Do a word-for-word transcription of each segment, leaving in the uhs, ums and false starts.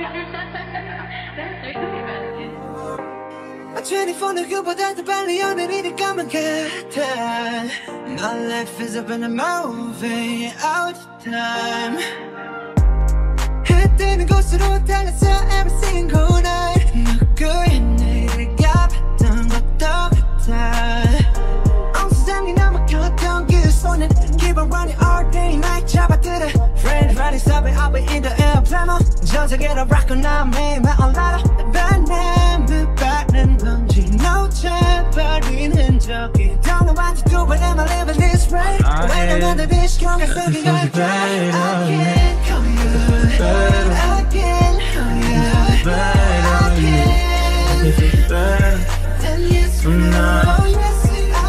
twenty-four 누구보다 더 빨리 오늘이 것만 같아. My life is up in a movie all the time. 해 뜨는 곳으로 달렸어 every single night. 누구의 내가 봤던 것도 같아. 엉수장이 넘어갔던 그 손은 Keep on running all day night 잡아들어 Friend riding subway I'll be in the air plamo 저녁에로 rock on now 매일만 올라라 바람을 받는 건지 놓쳐버리는 적이 Don't know what to do but am I living this way When I'm under this conga 속에 갈 때 I can't call you I can't call you I can't Then yes or no yes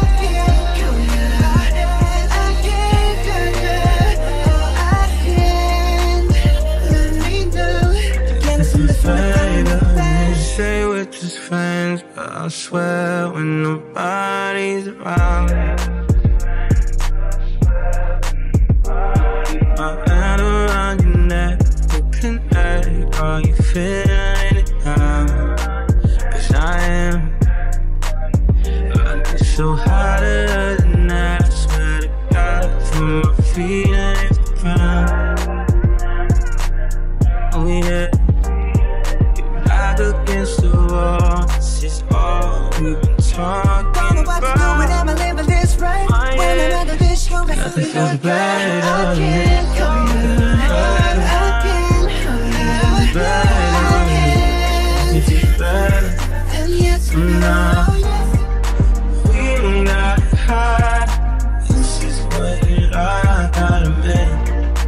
Say we're just friends, but I swear when nobody's around, my hand around your neck, we connect. Are you feeling it now? 'Cause I am. I get so hot than that. I swear to God, from my feet and hit the ground. Oh yeah. Against the wall, this is all we've been talking about. Don't know what to do when I'm living this right. When I'm under this conga nothing feels better. I can't call you I can't call you I can't It's just better. And yes or no We don't got to hide. This is what I gotta make.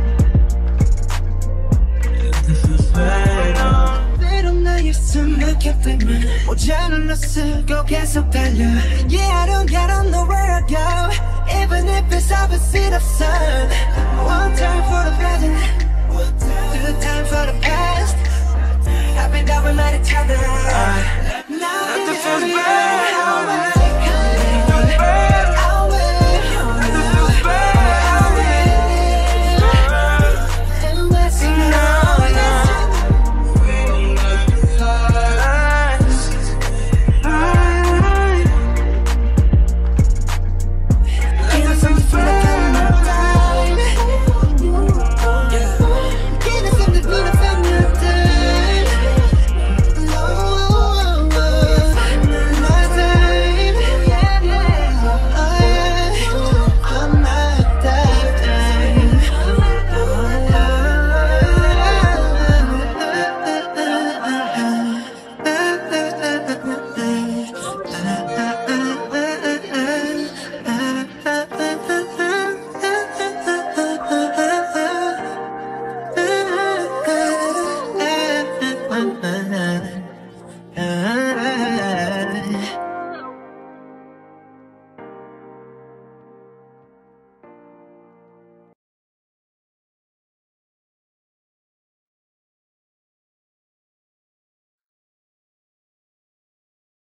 This is better. 숨막혀 때문에 모자는 너 쓰고 계속 달려 Yeah I don't, I don't know where I go Even if it's opposite of sun One time for the present